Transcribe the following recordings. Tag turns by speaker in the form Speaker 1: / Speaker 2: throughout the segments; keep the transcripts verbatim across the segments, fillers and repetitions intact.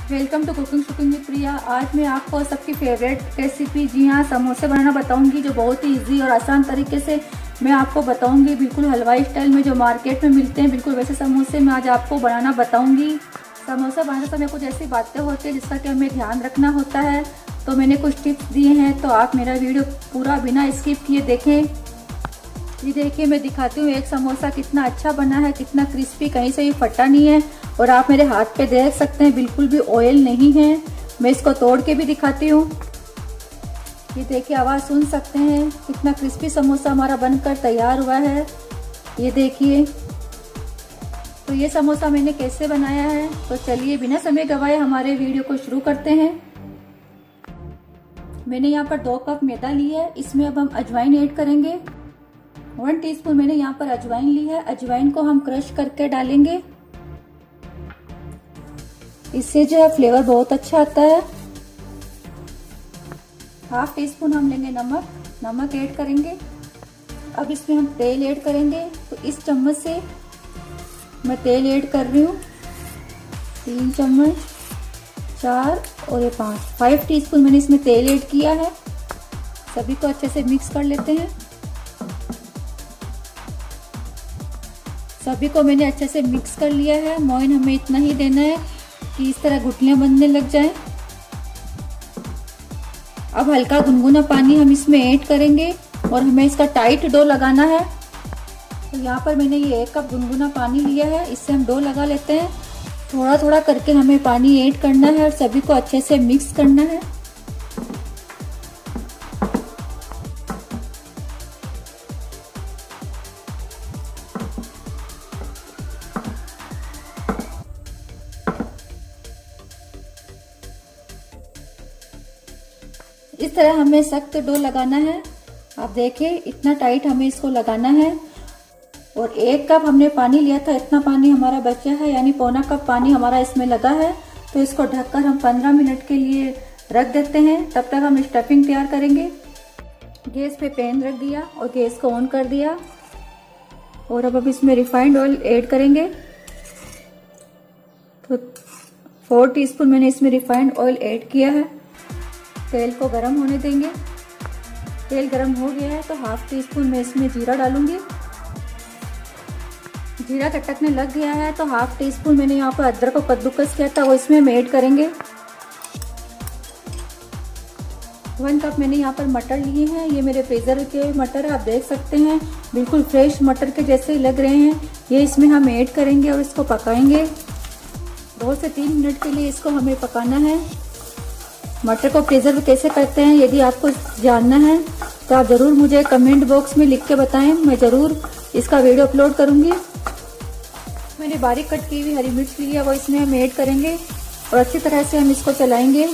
Speaker 1: Welcome to cooking शुकिंग with Priya. आज मैं आपको सबकी फेवरेट रेसिपी जी हाँ समोसे बनाना बताऊंगी, जो बहुत ही इजी और आसान तरीके से मैं आपको बताऊंगी। बिल्कुल हलवाई स्टाइल में जो मार्केट में मिलते हैं, बिल्कुल वैसे समोसे मैं आज आपको बनाना बताऊंगी। समोसा बनाते समय कुछ ऐसी बातें होती हैं जिसका कि हमें ध्यान रखना होता है, तो मैंने कुछ टिप्स दिए हैं, तो आप मेरा वीडियो पूरा बिना स्किप किए देखें। ये देखिए मैं दिखाती हूँ एक समोसा कितना अच्छा बना है, कितना क्रिस्पी, कहीं से भी फटा नहीं है। और आप मेरे हाथ पे देख सकते हैं बिल्कुल भी ऑयल नहीं है। मैं इसको तोड़ के भी दिखाती हूँ। ये देखिए आवाज़ सुन सकते हैं, कितना क्रिस्पी समोसा हमारा बनकर तैयार हुआ है। ये देखिए, तो ये समोसा मैंने कैसे बनाया है, तो चलिए बिना समय गवाए हमारे वीडियो को शुरू करते हैं। मैंने यहाँ पर दो कप मैदा लिया है, इसमें अब हम अजवाइन ऐड करेंगे। वन टीस्पून मैंने यहाँ पर अजवाइन ली है। अजवाइन को हम क्रश करके डालेंगे, इससे जो है फ्लेवर बहुत अच्छा आता है। हाफ टी स्पून हम लेंगे नमक, नमक ऐड करेंगे। अब इसमें हम तेल ऐड करेंगे, तो इस चम्मच से मैं तेल ऐड कर रही हूँ। तीन चम्मच, चार और ये पाँच, फाइव टीस्पून मैंने इसमें तेल ऐड किया है। सभी को अच्छे से मिक्स कर लेते हैं। सभी को मैंने अच्छे से मिक्स कर लिया है। मोइन हमें इतना ही देना है कि इस तरह गुठलियां बनने लग जाएं। अब हल्का गुनगुना पानी हम इसमें ऐड करेंगे और हमें इसका टाइट डो लगाना है। तो यहाँ पर मैंने ये एक कप गुनगुना पानी लिया है, इससे हम डो लगा लेते हैं। थोड़ा थोड़ा करके हमें पानी ऐड करना है और सभी को अच्छे से मिक्स करना है। इस तरह हमें सख्त डो लगाना है। आप देखिए इतना टाइट हमें इसको लगाना है। और एक कप हमने पानी लिया था, इतना पानी हमारा बचा है, यानी पौना कप पानी हमारा इसमें लगा है। तो इसको ढककर हम पंद्रह मिनट के लिए रख देते हैं। तब तक हम स्टफिंग तैयार करेंगे। गैस पे पैन रख दिया और गैस को ऑन कर दिया। और अब अब इसमें रिफाइंड ऑयल ऐड करेंगे। तो फोर टीस्पून मैंने इसमें रिफाइंड ऑयल ऐड किया है। तेल को गरम होने देंगे। तेल गरम हो गया है तो हाफ टी स्पून मैं इसमें जीरा डालूंगी। जीरा चटकने लग गया है तो हाफ टी स्पून मैंने यहाँ पर अदरक को कद्दूकस किया था, वो इसमें हम ऐड करेंगे। वन कप मैंने यहाँ पर मटर लिए हैं। ये मेरे फ्रीजर के मटर आप देख सकते हैं, बिल्कुल फ्रेश मटर के जैसे ही लग रहे हैं। ये इसमें हम ऐड करेंगे और इसको पकाएंगे। दो से तीन मिनट के लिए इसको हमें पकाना है। मटर को प्रिजर्व कैसे करते हैं, यदि आपको जानना है तो आप ज़रूर मुझे कमेंट बॉक्स में लिख के बताएं। मैं ज़रूर इसका वीडियो अपलोड करूंगी। मैंने बारीक कट की हुई हरी मिर्च ली है, वो इसमें हम ऐड करेंगे और अच्छी तरह से हम इसको चलाएंगे।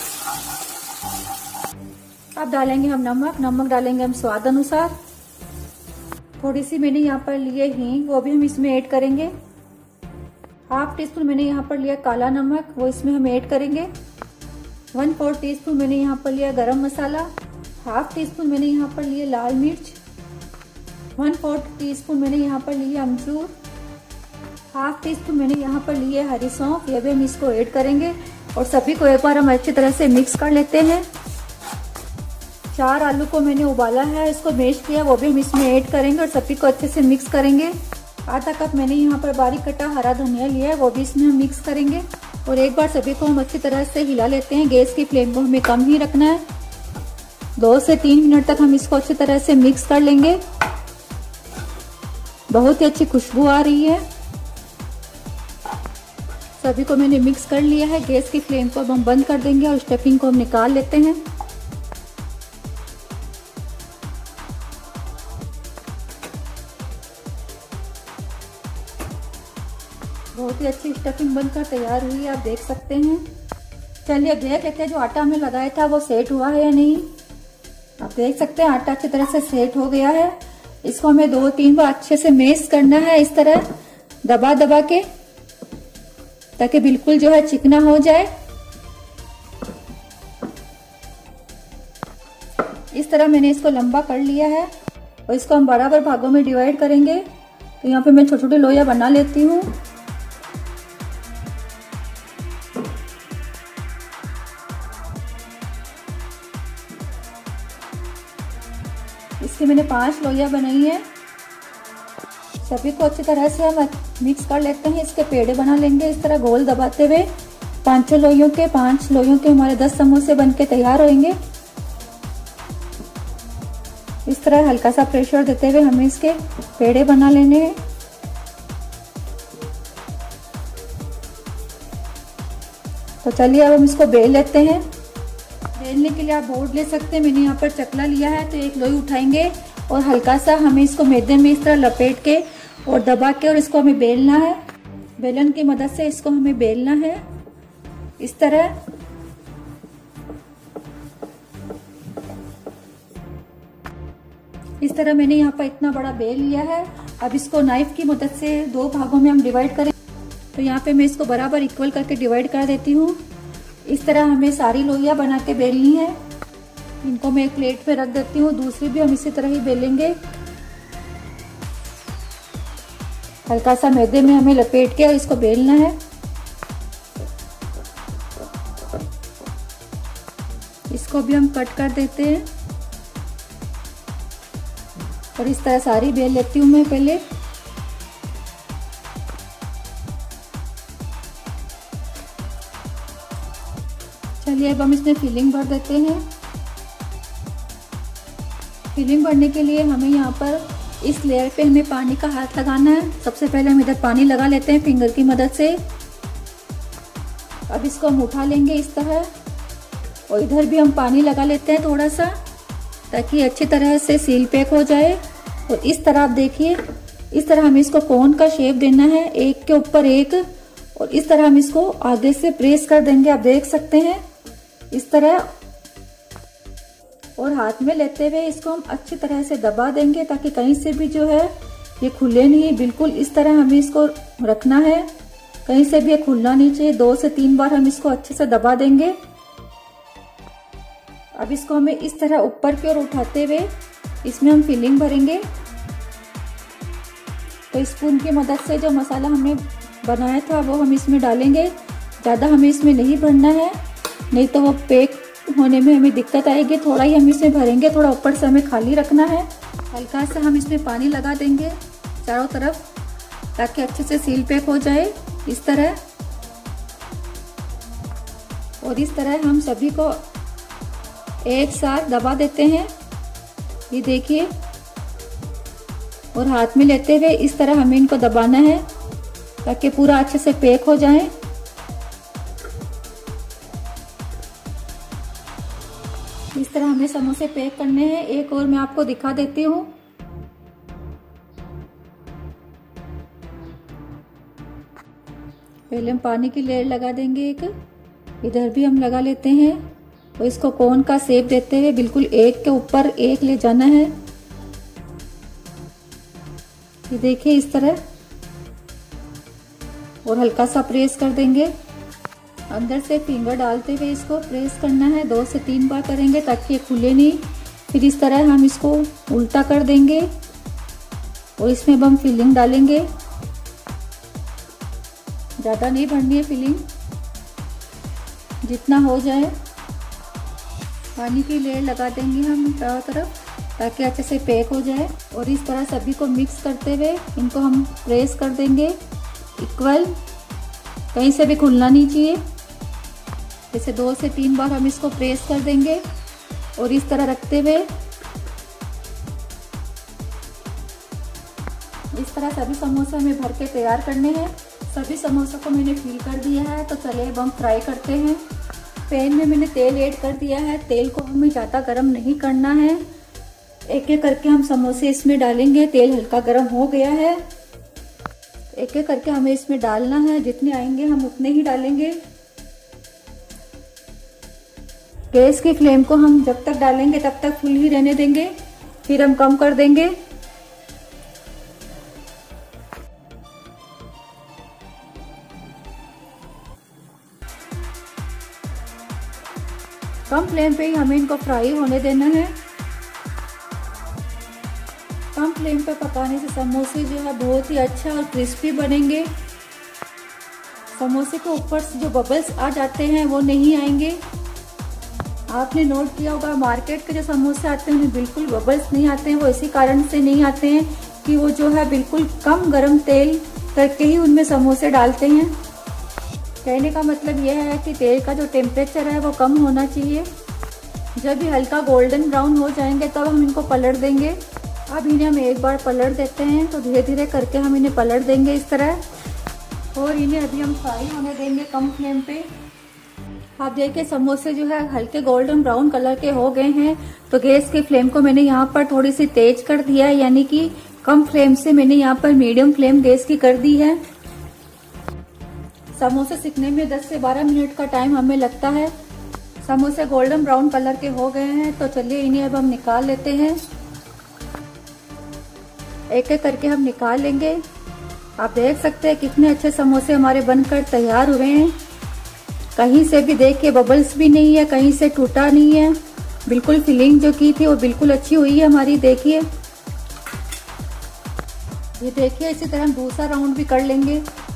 Speaker 1: अब डालेंगे हम नमक। नमक डालेंगे हम स्वाद अनुसार। थोड़ी सी मैंने यहाँ पर लिए हींग, वो भी हम इसमें ऐड करेंगे। हाफ टी स्पून मैंने यहाँ पर लिया काला नमक, वो इसमें हम ऐड करेंगे। वन फोर टी स्पून मैंने यहाँ पर लिया गरम मसाला। हाफ टी स्पून मैंने यहाँ पर लिया लाल मिर्च। वन फोर्थ टी स्पून मैंने यहाँ पर लिया अमचूर। हाफ टी स्पून मैंने यहाँ पर लिया हरी सौंफ, ये भी हम इसको ऐड करेंगे। और सभी को एक बार हम अच्छी तरह से मिक्स कर लेते हैं। चार आलू को मैंने उबाला है, इसको मैश किया, वो भी हम इसमें ऐड करेंगे और सभी को अच्छे से मिक्स करेंगे। आधा कप मैंने यहाँ पर बारीक कटा हरा धनिया लिया है, वो भी इसमें हम मिक्स करेंगे। और एक बार सभी को हम अच्छी तरह से हिला लेते हैं। गैस की फ्लेम को हमें कम ही रखना है। दो से तीन मिनट तक हम इसको अच्छी तरह से मिक्स कर लेंगे। बहुत ही अच्छी खुशबू आ रही है। सभी को मैंने मिक्स कर लिया है। गैस की फ्लेम को अब हम बंद कर देंगे और स्टफिंग को हम निकाल लेते हैं। बहुत ही अच्छी स्टफिंग बनकर तैयार हुई है, आप देख सकते हैं। चलिए अब देख लेते हैं जो आटा हमने लगाया था वो सेट हुआ है या नहीं। आप देख सकते हैं आटा अच्छी तरह से सेट हो गया है। इसको हमें दो तीन बार अच्छे से मैश करना है, इस तरह दबा दबा के, ताकि बिल्कुल जो है चिकना हो जाए। इस तरह मैंने इसको लंबा कर लिया है और इसको हम बराबर भागों में डिवाइड करेंगे। तो यहाँ पे मैं छोटे छोटे लोया बना लेती हूँ। इसकी मैंने पांच लोइयां बनाई है। सभी को अच्छी तरह से हम मिक्स कर लेते हैं। इसके पेड़े बना लेंगे इस तरह गोल दबाते हुए। पांचों लोइयों के पांच लोइयों के हमारे दस समोसे बनके तैयार होंगे। इस तरह हल्का सा प्रेशर देते हुए हमें इसके पेड़े बना लेने हैं। तो चलिए अब हम इसको बेल लेते हैं। बेलने के लिए आप बोर्ड ले सकते हैं, मैंने यहाँ पर चकला लिया है। तो एक लोई उठाएंगे और हल्का सा हमें इसको मैदे में इस तरह लपेट के और दबा के और इसको हमें बेलना है। बेलन की मदद से इसको हमें बेलना है इस तरह। इस तरह मैंने यहाँ पर इतना बड़ा बेल लिया है। अब इसको नाइफ की मदद से दो भागों में हम डिवाइड करें। तो यहाँ पे मैं इसको बराबर इक्वल करके डिवाइड कर देती हूँ। इस तरह हमें सारी लोइयां बना के बेलनी है। इनको मैं एक प्लेट पे रख देती हूँ। दूसरी भी हम इसी तरह ही बेलेंगे। हल्का सा मैदे में हमें लपेट के इसको बेलना है। इसको भी हम कट कर देते हैं और इस तरह सारी बेल लेती हूँ मैं पहले। चलिए अब हम इसमें फिलिंग भर देते हैं। फिलिंग भरने के लिए हमें यहाँ पर इस लेयर पे हमें पानी का हाथ लगाना है। सबसे पहले हम इधर पानी लगा लेते हैं फिंगर की मदद से। अब इसको हम उठा लेंगे इस तरह और इधर भी हम पानी लगा लेते हैं थोड़ा सा, ताकि अच्छी तरह से सील पैक हो जाए। और इस तरह आप देखिए, इस तरह हमें इसको कोन का शेप देना है, एक के ऊपर एक। और इस तरह हम इसको आगे से प्रेस कर देंगे, आप देख सकते हैं इस तरह। और हाथ में लेते हुए इसको हम अच्छी तरह से दबा देंगे, ताकि कहीं से भी जो है ये खुले नहीं। बिल्कुल इस तरह हमें इसको रखना है, कहीं से भी ये खुलना नहीं चाहिए। दो से तीन बार हम इसको अच्छे से दबा देंगे। अब इसको हमें इस तरह ऊपर की ओर उठाते हुए इसमें हम फिलिंग भरेंगे। तो स्पून की मदद से जो मसाला हमने बनाया था वो हम इसमें डालेंगे। ज़्यादा हमें इसमें नहीं भरना है, नहीं तो वो पैक होने में हमें दिक्कत आएगी। थोड़ा ही हम इसमें भरेंगे, थोड़ा ऊपर से हमें खाली रखना है। हल्का सा हम इसमें पानी लगा देंगे चारों तरफ, ताकि अच्छे से सील पैक हो जाए इस तरह। और इस तरह हम सभी को एक साथ दबा देते हैं, ये देखिए। और हाथ में लेते हुए इस तरह हमें इनको दबाना है, ताकि पूरा अच्छे से पैक हो जाए। इस तरह हमें समोसे पैक करने हैं। एक और मैं आपको दिखा देती हूँ। पहले हम पानी की लेयर लगा देंगे एक, इधर भी हम लगा लेते हैं। और इसको कोन का शेप देते हुए बिल्कुल एक के ऊपर एक ले जाना है, ये देखिए इस तरह। और हल्का सा प्रेस कर देंगे, अंदर से फिंगर डालते हुए इसको प्रेस करना है। दो से तीन बार करेंगे ताकि ये खुले नहीं। फिर इस तरह हम इसको उल्टा कर देंगे और इसमें अब हम फिलिंग डालेंगे। ज़्यादा नहीं भरनी है फिलिंग, जितना हो जाए। पानी की लेयर लगा देंगे हम चारों तरफ, ताकि अच्छे से पैक हो जाए। और इस तरह सभी को मिक्स करते हुए इनको हम प्रेस कर देंगे इक्वल, कहीं से भी खुलना नहीं चाहिए। जैसे दो से तीन बार हम इसको प्रेस कर देंगे और इस तरह रखते हुए इस तरह सभी समोसे हमें भर के तैयार करने हैं। सभी समोसों को मैंने फिल कर दिया है। तो चलिए अब हम फ्राई करते हैं। पैन में मैंने तेल ऐड कर दिया है। तेल को हमें ज़्यादा गर्म नहीं करना है। एक एक करके हम समोसे इसमें डालेंगे। तेल हल्का गर्म हो गया है। एक एक करके हमें इसमें डालना है, जितने आएंगे हम उतने ही डालेंगे। गैस की फ्लेम को हम जब तक डालेंगे तब तक फुल ही रहने देंगे, फिर हम कम कर देंगे। कम फ्लेम पे ही हमें इनको फ्राई होने देना है। कम फ्लेम पे पकाने से समोसे जो है बहुत ही अच्छा और क्रिस्पी बनेंगे। समोसे के ऊपर से जो बबल्स आ जाते हैं वो नहीं आएंगे। आपने नोट किया होगा मार्केट के जो समोसे आते हैं उनमें बिल्कुल बबल्स नहीं आते हैं। वो इसी कारण से नहीं आते हैं कि वो जो है बिल्कुल कम गरम तेल करके ही उनमें समोसे डालते हैं। कहने का मतलब यह है कि तेल का जो टेम्परेचर है वो कम होना चाहिए। जब ये हल्का गोल्डन ब्राउन हो जाएंगे तब हम इनको पलट देंगे। अब इन्हें हम एक बार पलट देते हैं, तो धीरे धीरे करके हम इन्हें पलट देंगे इस तरह, और इन्हें अभी हम फ्राई होने देंगे कम फ्लेम पे। आप देखिए समोसे जो है हल्के गोल्डन ब्राउन कलर के हो गए हैं। तो गैस के फ्लेम को मैंने यहाँ पर थोड़ी सी तेज कर दिया है, यानी कि कम फ्लेम से मैंने यहाँ पर मीडियम फ्लेम गैस की कर दी है। समोसे सिकने में दस से बारह मिनट का टाइम हमें लगता है। समोसे गोल्डन ब्राउन कलर के हो गए हैं, तो चलिए इन्हें अब हम निकाल लेते हैं। एक एक करके हम निकाल लेंगे। आप देख सकते हैं कितने अच्छे समोसे हमारे बनकर तैयार हुए हैं। कहीं से भी देखिए बबल्स भी नहीं है, कहीं से टूटा नहीं है। बिल्कुल फिलिंग जो की थी वो बिल्कुल अच्छी हुई है हमारी। देखिए ये देखिए, इसी तरह हम दूसरा राउंड भी कर लेंगे।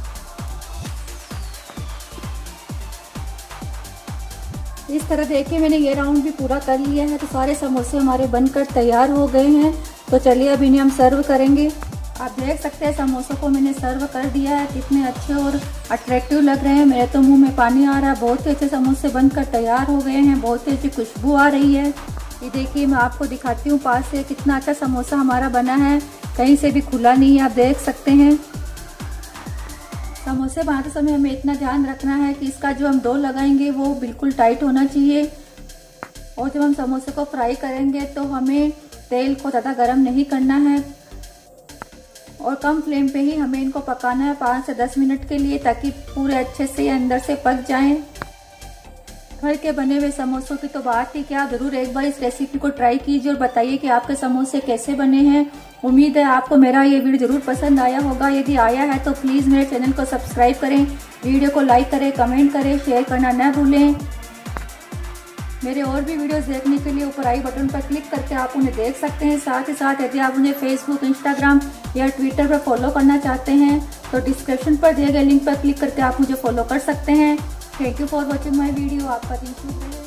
Speaker 1: इस तरह देखिए मैंने ये राउंड भी पूरा कर लिया है। तो सारे समोसे हमारे बनकर तैयार हो गए हैं। तो चलिए अब इन्हें हम सर्व करेंगे। आप देख सकते हैं समोसों को मैंने सर्व कर दिया है। कितने अच्छे और अट्रैक्टिव लग रहे हैं। मेरे तो मुंह में पानी आ रहा है। बहुत ही अच्छे समोसे बनकर तैयार हो गए हैं। बहुत ही अच्छी खुशबू आ रही है। ये देखिए मैं आपको दिखाती हूँ पास से, कितना अच्छा समोसा हमारा बना है। कहीं से भी खुला नहीं है, आप देख सकते हैं। समोसे बनाते समय हमें इतना ध्यान रखना है कि इसका जो हम डो लगाएंगे वो बिल्कुल टाइट होना चाहिए। और जब हम समोसे को फ्राई करेंगे तो हमें तेल को ज़्यादा गर्म नहीं करना है, और कम फ्लेम पे ही हमें इनको पकाना है पाँच से दस मिनट के लिए, ताकि पूरे अच्छे से अंदर से पक जाएं। घर के बने हुए समोसों की तो बात ही क्या, जरूर एक बार इस रेसिपी को ट्राई कीजिए और बताइए कि आपके समोसे कैसे बने हैं। उम्मीद है आपको मेरा ये वीडियो जरूर पसंद आया होगा। यदि आया है तो प्लीज़ मेरे चैनल को सब्सक्राइब करें, वीडियो को लाइक करें, कमेंट करें, शेयर करना न भूलें। मेरे और भी वीडियोस देखने के लिए ऊपर आई बटन पर क्लिक करके आप उन्हें देख सकते हैं। साथ ही साथ यदि आप मुझे फेसबुक, इंस्टाग्राम या ट्विटर पर फॉलो करना चाहते हैं तो डिस्क्रिप्शन पर दिए गए लिंक पर क्लिक करके आप मुझे फॉलो कर सकते हैं। Thank you for watching my video. आपका दिन शुभ रहे।